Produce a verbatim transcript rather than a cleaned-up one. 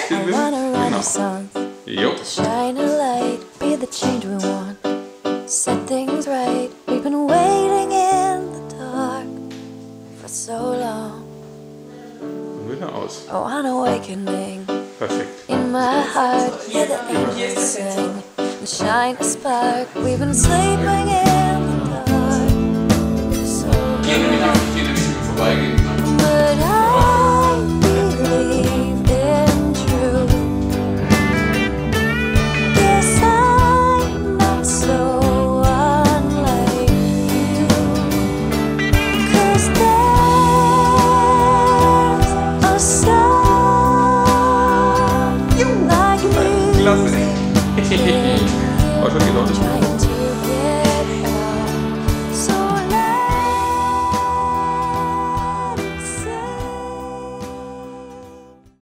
Film. Genau. Jo. Shine a light, be the change we want. Set things right. We've been waiting in the dark for so long. Und wieder aus. Oh, an awakening. Perfekt. In my heart, hear the angels sing and shine a spark. We've been sleeping in the dark for so long. But I believe in truth. Yes, I'm not so unlike you. 'Cause there's a song like Klasse. music in War schon die Leute schon.